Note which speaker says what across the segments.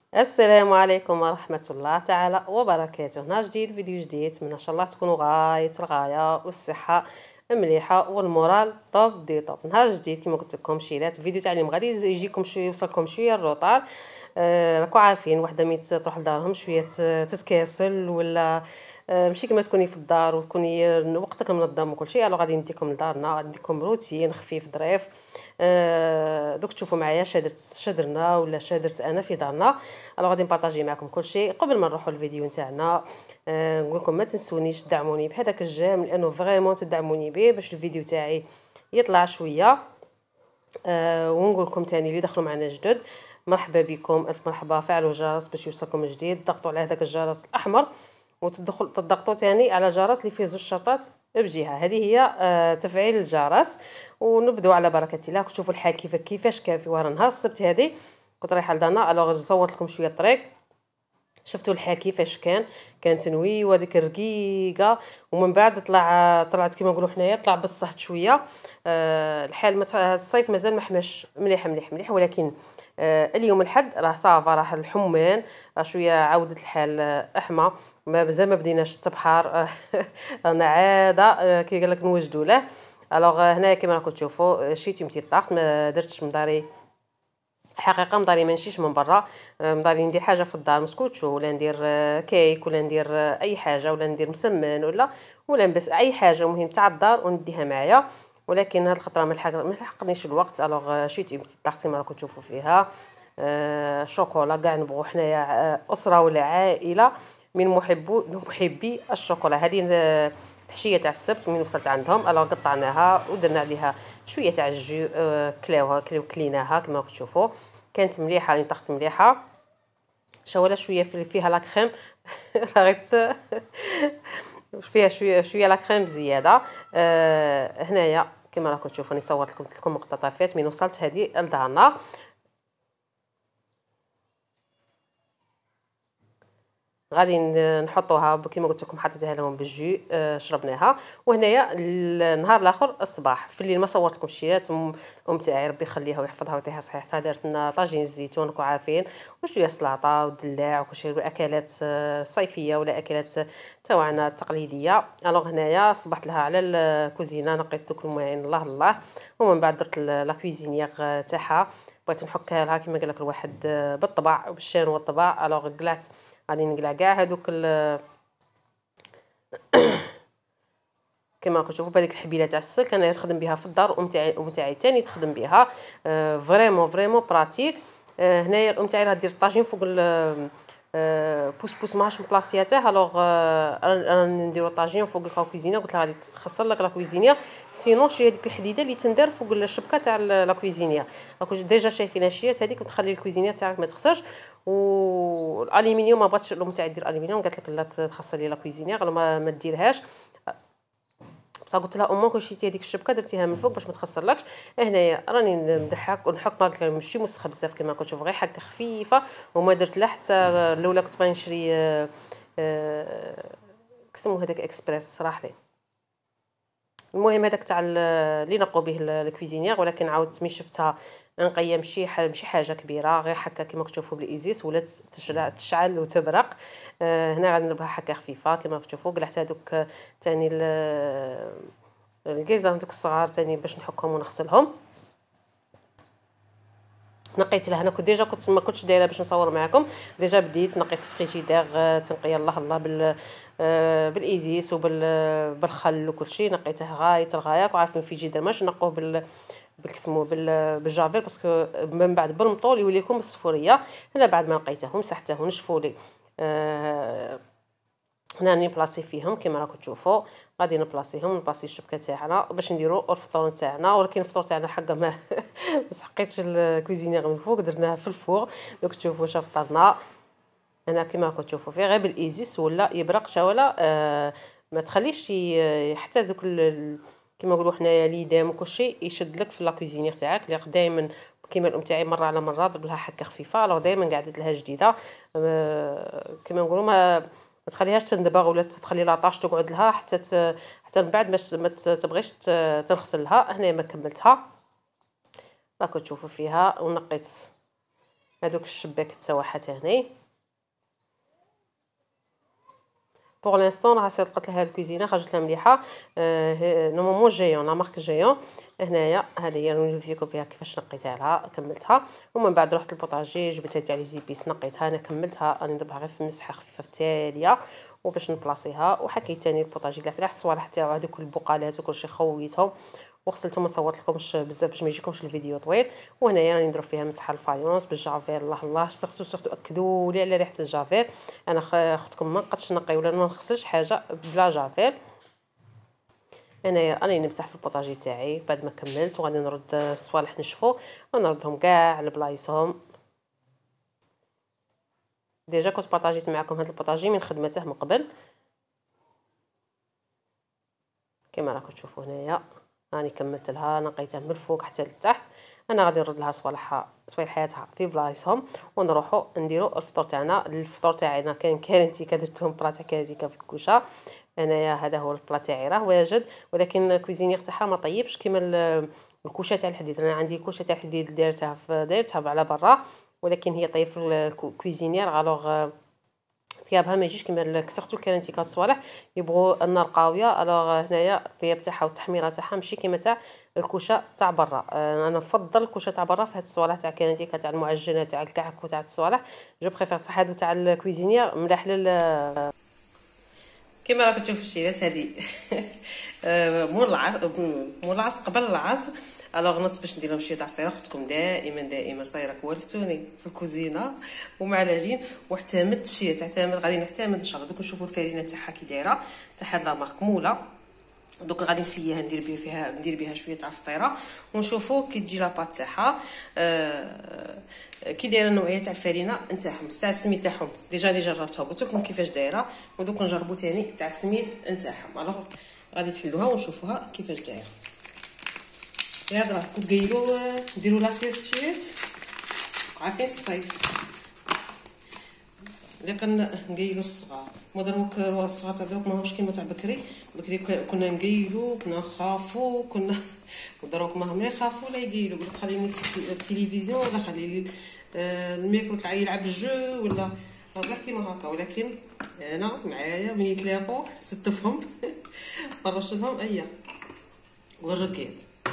Speaker 1: السلام عليكم ورحمة الله تعالى وبركاته. نهار جديد، فيديو جديد. من ان شاء الله تكونوا غاية الغاية والصحة مليحة والمورال طوب دي طوب. نهار جديد كما قلت لكم شيلات فيديو تعليم غادي يجيكم شويه، يوصلكم شويه الروطال. راكم عارفين وحده ملي تروح لدارهم شويه تتكاسل ولا ماشي كما تكوني في الدار وتكوني وقتك منظم وكل شيء. غادي نديكم لدارنا، غادي نديكم روتين خفيف ظريف. دوك تشوفوا معايا شدرنا ولا شدرت انا في دارنا. غادي نبارطاجي معكم كل شيء. قبل ما نروحوا للفيديو نتاعنا نقول لكم ما تنسونيش تدعموني بهذاك الجيم، لانه فريمون تدعموني به باش الفيديو تاعي يطلع شويه. ونقول لكم تاني اللي دخلوا معنا جدد، مرحبا بكم، الف مرحبا. فعلوا الجرس باش يوصلكم جديد، ضغطوا على هذاك الجرس الاحمر تضغطوا تاني على جرس اللي فيه زوج شرطات بجهه. هذه هي تفعيل الجرس. ونبداو على بركه الله. تشوفوا الحال كيفاش كان في نهار السبت هذه. كنت رايحه لدارنا، صورت لكم شويه الطريق. شفتوا الحال كيفاش كان تنوي وديك الرقيقه. ومن بعد طلعت كيما نقولوا حنايا، طلع بالصهد شويه. الحال الصيف مازال ما حماش مليح مليح مليح، ولكن اليوم الحد راه صافا، راه الحمان راه شويه عاودت الحال احمى. مازال ما بديناش التبحر. رانا عاده كي قال لك نوجدوا له. هنايا كما راكم تشوفوا شيت يمتي الطاقت، ما درتش من داري حقيقه. مداري ما نمشيش من برا. مداري ندير حاجه في الدار، مسكوتشو ولا ندير كيك ولا ندير اي حاجه، ولا ندير مسمن ولا نلبس اي حاجه مهم تاع الدار ونديها معايا. ولكن هاد الخطره ما لحقنيش الوقت. شيت طاقتي ما راكم تشوفوا فيها شوكولا. كاع نبغوا حنايا اسره ولا عائله من محبي الشوكولا. هذه الحشيه تاع السبت من وصلت عندهم. قطعناها ودرنا عليها شويه تاع الجو. كلاوها كليناها كما تشوفوا. كانت مليحه، طاقت مليحه. ولا شويه فيها لا كريم. غيت فيها شويه لا كريم بزياده. هنايا كما راكم تشوفوا راني صورت لكم مقتطفات من وصلت هذه لدارنا. غادي نحطوها كيما قلت لكم، حطيتها لهم بالجو. شربناها. وهنايا النهار الاخر الصباح في الليل ما صورتكم شيات. ام تاعي ربي يخليها ويحفظها ويعطيها صحيحتها دارت لنا طاجين الزيتون راكم عارفين، وشويه سلطه ودلاع وكل شيء، اكلات صيفيه ولا اكلات تاعنا التقليديه. هنايا صبحت لها على الكوزينه، نقيت دوك المواعين الله الله. ومن بعد درت لا كويزينيير تاعها، بغيت نحكها لها كيما قال لك الواحد بالطبع بالشان والطبع. قلعت، غادي نقلع كاع هذوك كما راكم تشوفوا بهذيك الحبيله تاع السلك. انا نخدم بها في الدار، ام تاعي ثاني تخدم بها. فريمون براتيك. هنايا الام تاعي راه دير الطاجين فوق بوس بوس ماهاش مبلاصياته. انا نديرو الطاجين فوق الكويزينه. قلت لها غادي تخسر لك لا كويزينيه، سينو شي هذيك الحديده اللي تندار فوق الشبكه تاع لا كويزينيه. راكم ديجا شايفين هادشيات هذيك، تخلي الكويزينيه تاعك ما تخسرش. والالومنيوم ما بغاتش الام تاعي دير الومنيوم، قالت لك لا تخسر لي لا كويزينيه، ما ديرهاش. بصح قلت لها امك شيتي هذيك الشبكه درتيها من فوق باش ما تخسرلكش. هنايا راني نضحك ونحك ماك ماشي مسخه بزاف كما كتشوف، غير حكه خفيفه. وما درت لا حتى الاولى كنت باغي نشري كسمو هذاك اكسبريس راح لي. المهم هذاك تاع اللي نقوا به الكويزينيير، ولكن عاودت ملي شفتها نقيه ماشي حاجه كبيره، غير حكا كما كتشوفوا بالايزيس ولات تشعل وتبرق. هنا غادي نضربها حكه خفيفه كما كتشوفوا. قلعت هذوك ثاني الكيزان دوك الصغار ثاني باش نحكهم ونغسلهم. نقيت لها. انا كنت ديجا ما كنتش دايره باش نصور معكم. ديجا بديت نقيت فريجيدير تنقيه الله الله بالايزيس بالخل وكل شيء. نقيته غايه الغايه. وعارفين الفريجيدير ماش نقوه بالكسمو بالجافيل، باسكو من بعد بالمطول يولي لكم بالصفوريه. انا بعد ما نقيتهم مسحته ونشفوا لي. هنا راني بلاصي فيهم كما راكم تشوفوا. غادي نبلاصي الشبكه تاعنا باش نديروا الفطور تاعنا. ولكن الفطور تاعنا حقا ما سحقيتش الكويزينير من فوق، درناها في الفوق. دوك تشوفوا فطرنا. انا كما راكم تشوفوا فيه غير بالايزيس ولا يبرق ولا ما تخليش حتى دوك كما نقولوا حنايا ليدام وكل شيء يشد لك في لاكوزينير تاعك. اللي دائما كيما الام تاعي مره على مره ضرب لها حكه خفيفه. دائما قعدت لها جديده. كما نقولوا ما تخليهاش تندبغ ولا تخلي لاطاش تقعد لها حتى من بعد ما تبغيش تنغسل لها. هنا ما كملتها راكم تشوفوا فيها. ونقيت هذوك الشباك حتى واحد ثاني. بوغ لانستون راه صدقت لها الكوزينه، خرجت لها مليحه. نورمالمون جيون، لا مارك جيون. هنايا هذه هي نوريكم فيها كيفاش نقيتها لها، كملتها. ومن بعد رحت للبوطاجي، جبت تاع لي زيبيس نقيتها، انا كملتها، راني نديرها غير في مسحه خفيفه في التاليه وباش نبلاصيها. وحكيت ثاني البوطاجي كاع الصوالح تاعو هذوك البقالات وكلشي خويتهم وغسلتهم وما صورت لكمش بزاف باش ما يجيكمش الفيديو طويل. وهنايا راني نديرو فيها مسحه الفايونس بالجافير. الله الله، سورتو اكدوا لي على ريحه الجافير. انا اختكم ما نقدش نقي ولا ما نغسلش حاجه بلا جافير. انا راني نمسح في البوطاجي تاعي بعد ما كملت، وغادي نرد الصوالح نشفو ونردهم كاع لبلايصهم. ديجا كنت بارطاجيت معكم هذا البوطاجي من خدمته من قبل كما راكم تشوفوا. هنايا راني كملت لها، نقيتها من الفوق حتى لتحت. انا غادي نرد لها صوالحاتها في بلايصهم ونروحوا نديروا الفطور تاعنا. الفطور تاعنا كان كارنتيكا، درتهم بلا تاع كارنتيكا في الكوشه. انايا هذا هو البلا تاعي راه واجد، ولكن كويزينيير تاعها ما طيبش كيما الكوشه تاع الحديد. انا عندي كوشه تاع الحديد دايرتها على برا، ولكن هي طيب في الكويزينيير. الوغ طيابها ما يجيش كيما سورتو الكارنتيكا الصوالح يبغوا النار قاويه. الوغ هنايا الطياب تاعها والتحميره تاعها ماشي كيما تاع الكوشه تاع برا. انا نفضل الكوشه تاع برا في هاد الصوالح تاع الكارنتيكا تاع المعجنات تاع الكعك وتاع الصوالح. جو بريفير صح هادو تاع الكويزينيير ملاح كما راكم تشوفوا الشيلات هذه مول العصر قبل العصر. الوغ نط باش ندير لهم شي تاع فطيره. اختكم دائما صايره كوالفتوني في الكوزينه ومع العجين. واعتمدت شي تعتمد، غادي نعتمد ان شاء الله. دوك نشوفوا الفرينه تاعها كي دايره تاع هاد لا مارك موله. دوك غادي نسيها ندير بها شويه تاع فطيره ونشوفوا كي تجي لاباط تاعها. كي دايره النوعيه تاع الفرينه نتاعهم تاع السميد تاعهم. ديجا اللي جربتها قلت لكم كيفاش دايره، ودوك نجربوا ثاني تاع السميد نتاعهم. الوغ غادي نحلوها ونشوفوها كيفاش دايره. هذا راه كنت قايلو نديروا لاسيستيت عارفين الصيف اللي نقيلو الصغار. مدروك الصغار تاع دروك ماهمش كيما تاع بكري. بكري كنا نقيلو، كنا نخافو، كنا دروك ماهم لا يخافوا لا يقيلو. يقولك خليني التلفزيون ولا خليني الميكرو تاع يلعب الجو ولا هذا كيما هكا. ولكن انا معايا من يتلاقوا ستفهم فرش لهم ايا والركيد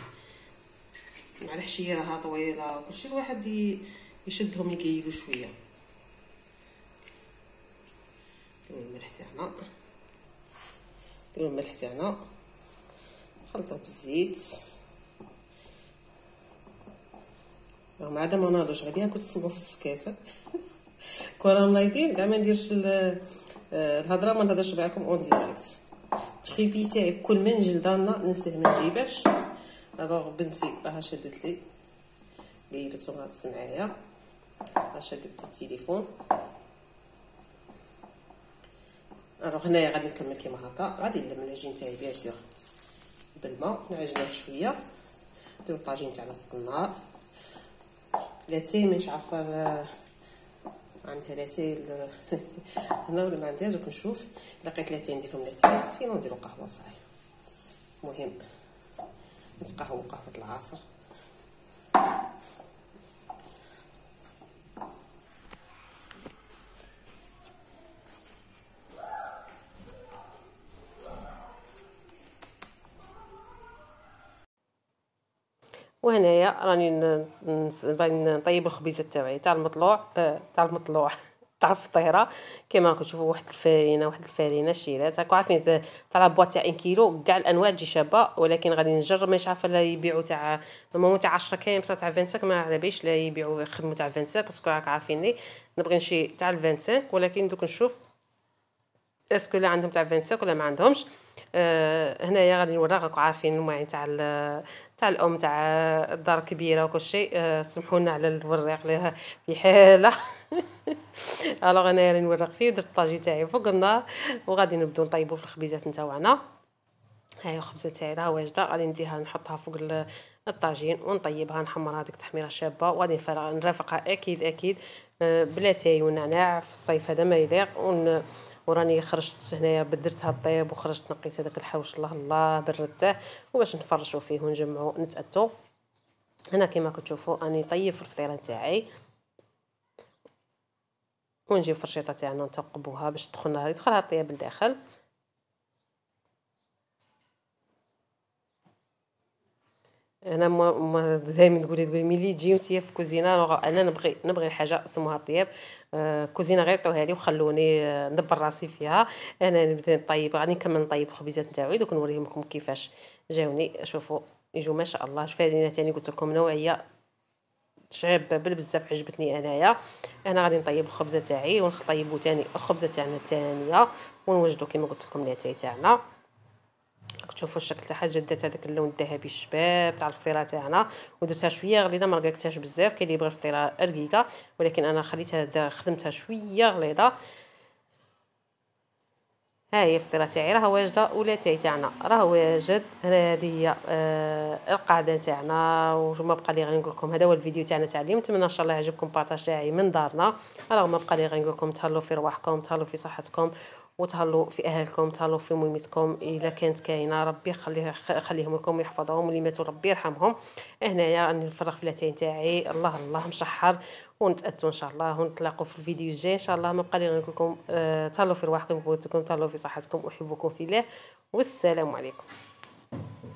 Speaker 1: مع الحشيه راها طويله كلشي. الواحد يشدهم يقيلوا شويه. نديرو الملح تاعنا نخلطوه بالزيت. رغم عدم ما ناضوش عليها كنت نسمعو في السكاتة كون نايضين كاع ما نديرش الهضره، ما نهضرش معكم اون ديريكت. التخيبي تاعي بكل من جلدانا ننساه ما نجيبهش. الوغ بنتي راها شدت لي قيدت وغادت معايا، راه شدت التليفون. الوغ هنايا غادي نكمل كيما هكا. غادي نلم العجين تاعي بيان سور بالماء نعجنوه شويه. نديرو الطاجين تاعنا فوق النار. لاتاي مانيش عارفه عندها لاتاي هنا ولا ما عندهاش. دوك نشوف لقيت لاتاي نديرهم لاتاي، سينو نديرو قهوه صاي. المهم نتقهوى قهوه العصر. وهنايا راني نطيب الخبيزات تاعي تاع المطلوع تاع الفطيره. كما راكم تشوفوا واحد الفرينه شيرات راكم عارفين تاع لابواط تاع 1 كيلو كاع الانواع تجي شابه. ولكن غادي نجرب، مانيش عارفه لا يبيعوا تاع نورمالمون تاع 10 كاين بصح تاع 25 ما على باليش لا يبيعوا يخدموا تاع 25 باسكو راك عارفيني نبغي نشري تاع 25. ولكن دوك نشوف اسكو لا عندهم تاع 25 ولا ما عندهمش. هنايا غادي نوريك راكم عارفين المواعين تاع الام تاع الدار كبيره وكل شيء. سمحونا على الوريق ليها في حاله الوغ انا راني نوريق فيه. درت الطاجي تاعي فوق النار وغادي نبداو نطيبوا في الخبيزات نتاعنا. هاي الخبزه تاعي راه واجده، غادي نديها نحطها فوق الطاجين ونطيبها نحمرها ديك تحميره شابه. وغادي نرافقها اكيد بلا تاي ونعناع في الصيف هذا ما يليق. وراني خرجت هنايا بدرتها الطيب وخرجت نقيت هذاك الحوش الله الله بردته وباش نفرشوا فيه ونجمعوا نتاتو. هنا كما كتشوفوا راني طيب في الفطيره نتاعي. ونجيب فرشيطه تاعنا نثقبوها باش يدخلها الطياب لداخل. انا دائما تقولي ملي تجي نتيا في الكوزينه انا نبغي الحاجه سموها الطياب. كوزينه غير عطوها لي وخلوني ندبر راسي فيها. انا نبدا نطيب، غادي نكمل نطيب الخبيزات نتاعي دوك نوريهم لكم كيفاش جاوني. شوفوا يجوا ما شاء الله. الفرينه تاني قلت لكم نوعيه شابه بزاف، عجبتني انايا. انا غادي نطيب الخبزه تاعي ونطيبوا تاني الخبزه تاعنا الثانيه ونوجدوا كما قلت لكم الاتاي تاعنا. تشوفوا الشكل تاعها جدات هذاك اللون الذهبي الشباب تاع الفطيره تاعنا. ودرتها شويه غليظه ما رققتهاش بزاف، كاين اللي يبغي الفطيره رقيقه ولكن انا خدمتها شويه غليظه. ها هي الفطيره تاعي راها واجده ولاتاي تاعنا راه واجد. هذه هي القاعده تاعنا. وما بقى لي غير نقول لكم هذا هو الفيديو تاعنا تاع اليوم. نتمنى ان شاء الله يعجبكم بارطاج تاعي من دارنا. راه ما بقى لي غير نقول لكم تهلاو في رواحكم، تهلاو في صحتكم، وتهلاو في اهلكم، تهلاو في ميمتكم الا كانت كاينه. ربي يخليهم لكم ويحفظهم، واللي ماتوا ربي يرحمهم. هنايا راني نفرغ في الاتاي تاعي الله الله مشحر. ونتأتوا ان شاء الله ونتلاقوا في الفيديو الجاي ان شاء الله. ما بقى لي غير نقول لكم تهلاو في رواحكم وبوتكم، تهلاو في صحتكم، احبكم في الله، والسلام عليكم.